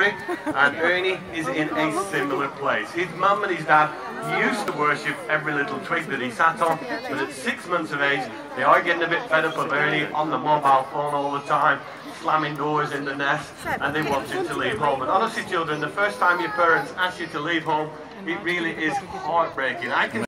story, and Ernie is in a similar place. His mum and his dad used to worship every little twig that he sat on, but at 6 months of age, they are getting a bit fed up of Ernie on the mobile phone all the time, slamming doors in the nest, and they want him to leave home. And honestly, children, the first time your parents ask you to leave home, it really is heartbreaking.